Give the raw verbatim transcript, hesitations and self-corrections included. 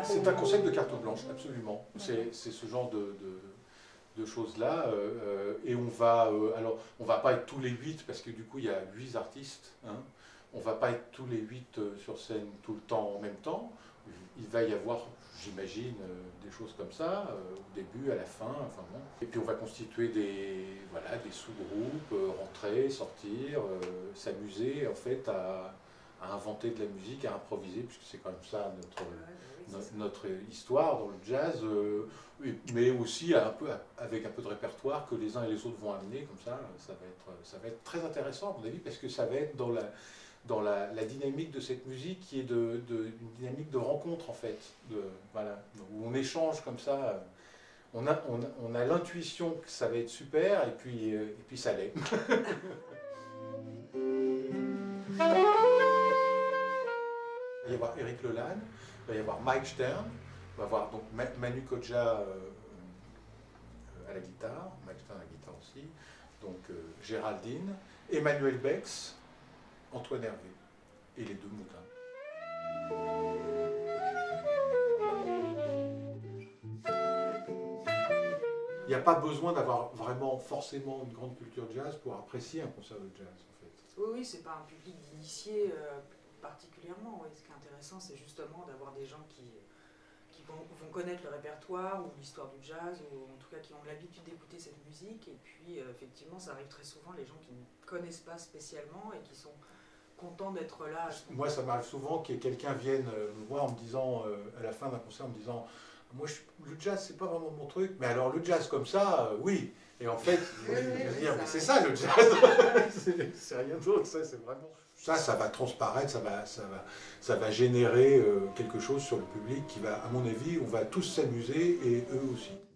C'est un concept de carte blanche, absolument. C'est ce genre de, de, de choses-là. Euh, et on va, euh, alors, on va pas être tous les huit, parce que du coup, il y a huit artistes. Hein. On va pas être tous les huit sur scène tout le temps en même temps. Il va y avoir, j'imagine, des choses comme ça, euh, au début, à la fin, enfin bon. Et puis on va constituer des, voilà, des sous-groupes, euh, rentrer, sortir, euh, s'amuser en fait à, à inventer de la musique, à improviser, puisque c'est quand même ça notre, notre, notre histoire dans le jazz, euh, mais aussi un peu, avec un peu de répertoire que les uns et les autres vont amener, comme ça, ça va être, ça va être très intéressant à mon avis, parce que ça va être dans la... dans la, la dynamique de cette musique qui est de, de, une dynamique de rencontre en fait, de, voilà, où on échange comme ça, on a, on a, on a l'intuition que ça va être super et puis, et puis ça l'est. Il va y avoir Eric Lelanne, il va y avoir Mike Stern, il va y avoir donc Manu Kodja euh, à la guitare, Mike Stern à la guitare aussi, donc euh, Géraldine, Emmanuel Bex, Antoine Hervé et les deux moutins. Il n'y a pas besoin d'avoir vraiment forcément une grande culture jazz pour apprécier un concert de jazz en fait. Oui, oui, c'est pas un public d'initiés euh, particulièrement. Oui. Ce qui est intéressant, c'est justement d'avoir des gens qui, qui vont, vont connaître le répertoire ou l'histoire du jazz, ou en tout cas qui ont l'habitude d'écouter cette musique. Et puis euh, effectivement, ça arrive très souvent, les gens qui ne connaissent pas spécialement et qui sont content d'être là. Moi, ça m'arrive souvent que quelqu'un vienne me voir en me disant, euh, à la fin d'un concert, en me disant moi, je, le jazz, c'est pas vraiment mon truc, mais alors le jazz comme ça, euh, oui. Et en fait, oui, oui, je veux dire, mais c'est ça le jazz, c'est rien d'autre, ça, c'est vraiment. Ça, ça va transparaître, ça va, ça va, ça va générer euh, quelque chose sur le public qui va, à mon avis, on va tous s'amuser et eux aussi.